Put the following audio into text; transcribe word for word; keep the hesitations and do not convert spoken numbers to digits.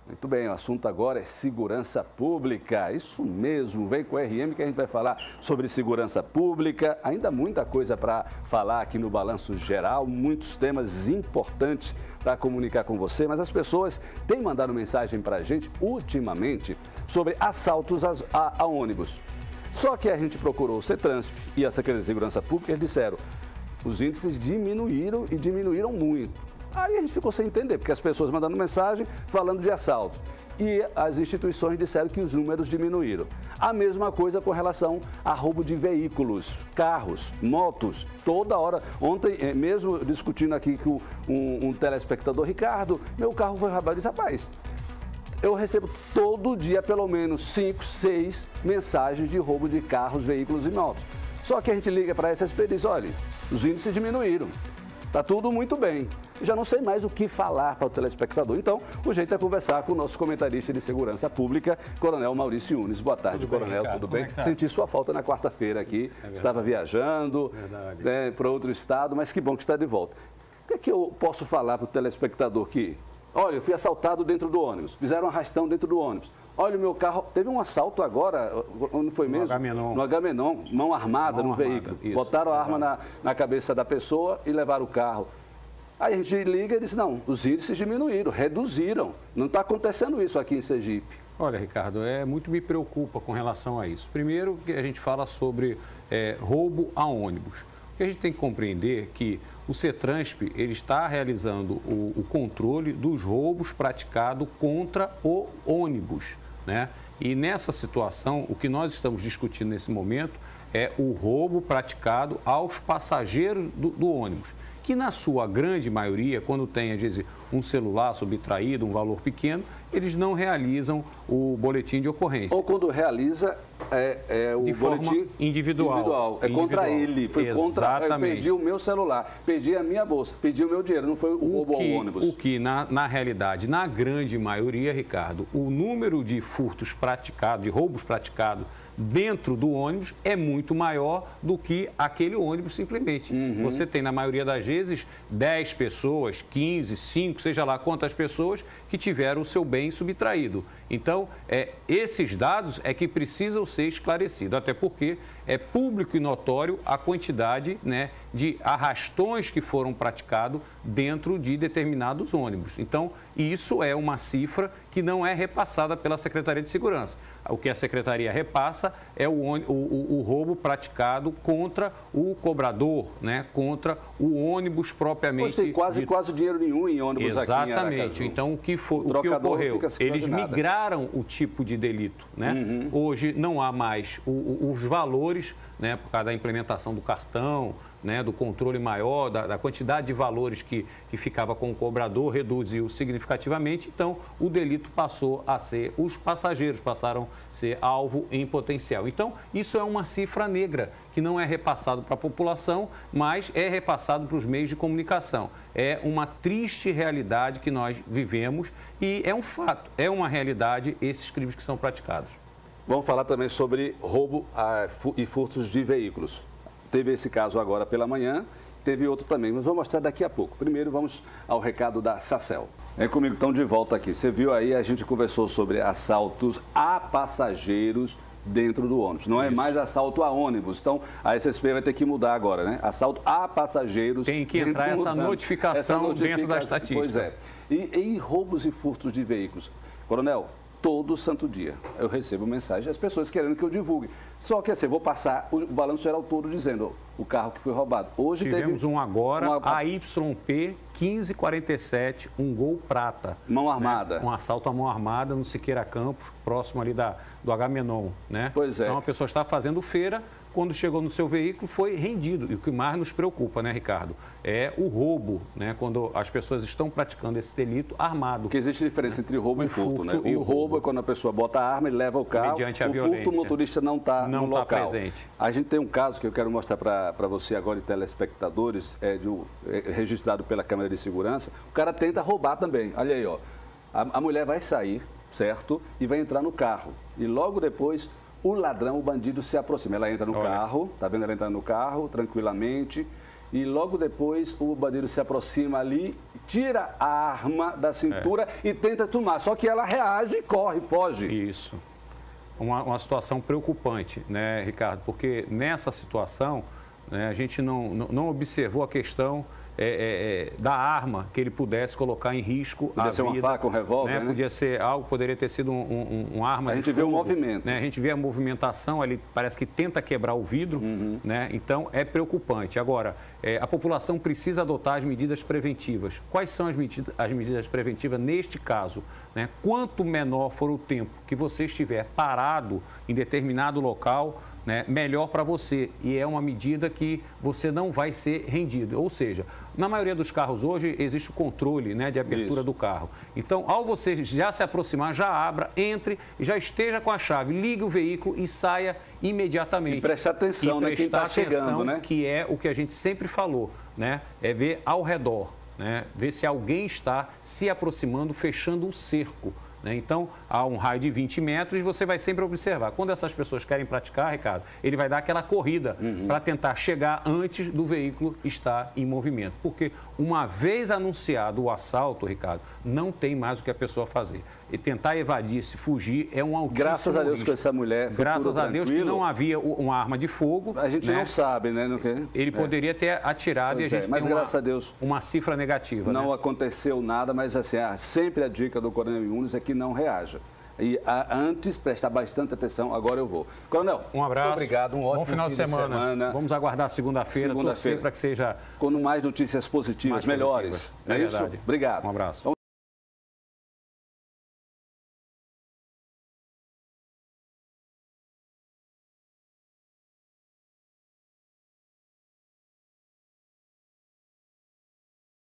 Muito bem, o assunto agora é segurança pública. Isso mesmo, vem com o R M que a gente vai falar sobre segurança pública. Ainda muita coisa para falar aqui no Balanço Geral, muitos temas importantes para comunicar com você, mas as pessoas têm mandado mensagem para a gente ultimamente sobre assaltos a, a, a ônibus. Só que a gente procurou o CETRANSP e a Secretaria de Segurança Pública, eles disseram, os índices diminuíram e diminuíram muito. Aí a gente ficou sem entender, porque as pessoas mandando mensagem falando de assalto. E as instituições disseram que os números diminuíram. A mesma coisa com relação a roubo de veículos, carros, motos, toda hora. Ontem, mesmo discutindo aqui com um, um telespectador, Ricardo, meu carro foi roubado. Eu disse, rapaz, eu recebo todo dia pelo menos cinco, seis mensagens de roubo de carros, veículos e motos. Só que a gente liga para a S S P e diz, olha, os índices diminuíram. Está tudo muito bem. Já não sei mais o que falar para o telespectador. Então, o jeito é conversar com o nosso comentarista de segurança pública, Coronel Maurício Yunes. Boa tarde, tudo Coronel. Bem, tudo bem? É tá? Senti sua falta na quarta-feira aqui. É Estava viajando né, para outro estado, mas que bom que está de volta. O que é que eu posso falar para o telespectador que, olha, eu fui assaltado dentro do ônibus, fizeram um arrastão dentro do ônibus. Olha, o meu carro, teve um assalto agora, onde foi mesmo? No Agamenon. No Agamenon, mão armada mão no armada, veículo. Isso, botaram a arma na, na cabeça da pessoa e levaram o carro. Aí a gente liga e diz, não, os índices diminuíram, reduziram. Não está acontecendo isso aqui em Sergipe. Olha, Ricardo, é, muito me preocupa com relação a isso. Primeiro, que a gente fala sobre é, roubo a ônibus. O que a gente tem que compreender é que o CETRANSP ele está realizando o, o controle dos roubos praticados contra o ônibus, né? E nessa situação, o que nós estamos discutindo nesse momento é o roubo praticado aos passageiros do, do ônibus, que na sua grande maioria, quando tem, às vezes, um celular subtraído, um valor pequeno, eles não realizam o boletim de ocorrência. Ou quando realiza, é, é o de boletim forma individual. individual. É individual. contra ele, foi Exatamente. contra, eu perdi o meu celular, perdi a minha bolsa, perdi o meu dinheiro, não foi o, o roubo que, ao ônibus. O que, na, na realidade, na grande maioria, Ricardo, o número de furtos praticados, de roubos praticados, dentro do ônibus é muito maior do que aquele ônibus simplesmente. Uhum. Você tem, na maioria das vezes, dez pessoas, quinze, cinco, seja lá quantas pessoas que tiveram o seu bem subtraído. Então, é, esses dados é que precisam ser esclarecidos, até porque é público e notório a quantidade, né, de arrastões que foram praticados dentro de determinados ônibus. Então, isso é uma cifra que não é repassada pela Secretaria de Segurança. O que a Secretaria repassa é o, o, o, o roubo praticado contra o cobrador, né, contra o ônibus propriamente. Pois tem quase, de... quase dinheiro nenhum em ônibus. Exatamente. Aqui em Aracaju. Então, o que, foi, o, o que ocorreu? Eles migraram o tipo de delito, né? Uhum. Hoje não há mais o, o, os valores, né, por causa da implementação do cartão, né, do controle maior, da, da quantidade de valores que, que ficava com o cobrador, reduziu significativamente. Então, o delito passou a ser, os passageiros passaram a ser alvo em potencial. Então, isso é uma cifra negra, que não é repassado para a população, mas é repassado para os meios de comunicação. É uma triste realidade que nós vivemos e é um fato, é uma realidade esses crimes que são praticados. Vamos falar também sobre roubo a, e furtos de veículos. Teve esse caso agora pela manhã, teve outro também, mas vou mostrar daqui a pouco. Primeiro vamos ao recado da Sacel. Vem comigo, estão de volta aqui. Você viu aí, a gente conversou sobre assaltos a passageiros dentro do ônibus. Não é Isso. mais assalto a ônibus. Então, a S S P vai ter que mudar agora, né? Assalto a passageiros. Tem que entrar essa notificação, essa notificação dentro da estatística. Pois é. E em roubos e furtos de veículos. Coronel, todo santo dia eu recebo mensagem, as pessoas querendo que eu divulgue. Só que assim, vou passar o balanço geral todo dizendo o carro que foi roubado. Hoje Tivemos teve um agora, uma... A Y P quinze quarenta e sete, um Gol prata. Mão armada. Né? Um assalto à mão armada no Siqueira Campos, próximo ali da, do Agamenon, né? Pois é. Então a pessoa está fazendo feira, quando chegou no seu veículo foi rendido. E o que mais nos preocupa, né, Ricardo? É o roubo, né? Quando as pessoas estão praticando esse delito armado. Porque existe diferença entre roubo e furto, né? E o roubo, roubo é quando a pessoa bota a arma e leva o carro. Mediante a o violência. furto, o motorista não está no tá local. Presente. A gente tem um caso que eu quero mostrar para você agora e telespectadores, é, de, é, registrado pela Câmara de Segurança. O cara tenta roubar também. Olha aí, ó. A, a mulher vai sair, certo? E vai entrar no carro. E logo depois, o ladrão, o bandido se aproxima. Ela entra no Olha. carro, tá vendo ela entrando no carro, tranquilamente. e logo depois o bandido se aproxima ali, tira a arma da cintura é. e tenta tomar. Só que ela reage, corre, foge. Isso. Uma, uma situação preocupante, né, Ricardo? Porque nessa situação, né, a gente não, não, não observou a questão é, é, da arma que ele pudesse colocar em risco Podia a ser vida, uma faca, um revólver, né? né? Podia ser algo, poderia ter sido um, um, um arma A de gente vê fogo, o movimento. né? A gente vê a movimentação, ele parece que tenta quebrar o vidro, uhum. né? Então é preocupante. Agora, é, a população precisa adotar as medidas preventivas. Quais são as medidas, as medidas preventivas neste caso? Né? Quanto menor for o tempo que você estiver parado em determinado local, né, melhor para você, e é uma medida que você não vai ser rendido. Ou seja, na maioria dos carros hoje existe o controle, né, de abertura Isso. do carro. Então, ao você já se aproximar, já abra, entre, já esteja com a chave, ligue o veículo e saia imediatamente. E preste atenção, e né, quem está chegando, né? Que é o que a gente sempre falou, né, é ver ao redor, né, ver se alguém está se aproximando, fechando um cerco. Então, há um raio de vinte metros e você vai sempre observar. Quando essas pessoas querem praticar, Ricardo, ele vai dar aquela corrida uhum. para tentar chegar antes do veículo estar em movimento. Porque uma vez anunciado o assalto, Ricardo, não tem mais o que a pessoa fazer. E tentar evadir-se, fugir, é um altíssimo Graças a Deus risco. que essa mulher Graças a Deus que não havia uma arma de fogo. A gente né? não sabe, né? No que... Ele poderia é. ter atirado pois e a gente é. mas tem graças uma, a Deus uma cifra negativa. Não né? aconteceu nada, mas assim, sempre a dica do Coronel Yunes é que não reaja. E a, antes, prestar bastante atenção, agora eu vou. Coronel, um abraço. Muito obrigado, um ótimo Bom final de semana. de semana. Vamos aguardar segunda-feira, segunda torcer para que seja... Com mais notícias positivas, mais melhores. Positivas. É, é isso? Verdade. Obrigado. Um abraço.